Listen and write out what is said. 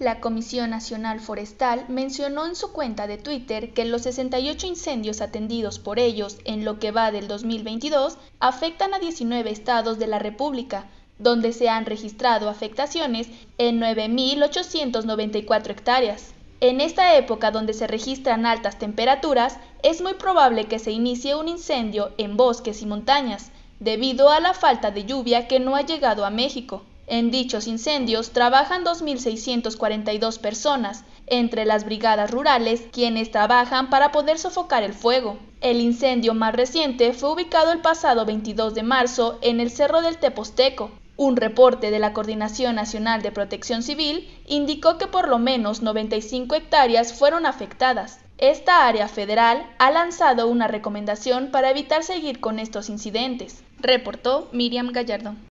La Comisión Nacional Forestal mencionó en su cuenta de Twitter que los 68 incendios atendidos por ellos en lo que va del 2022 afectan a 19 estados de la República, donde se han registrado afectaciones en 9.894 hectáreas. En esta época donde se registran altas temperaturas, es muy probable que se inicie un incendio en bosques y montañas, debido a la falta de lluvia que no ha llegado a México. En dichos incendios trabajan 2.642 personas, entre las brigadas rurales, quienes trabajan para poder sofocar el fuego. El incendio más reciente fue ubicado el pasado 22 de marzo en el Cerro del Teposteco. Un reporte de la Coordinación Nacional de Protección Civil indicó que por lo menos 95 hectáreas fueron afectadas. Esta área federal ha lanzado una recomendación para evitar seguir con estos incidentes, reportó Miriam Gallardo.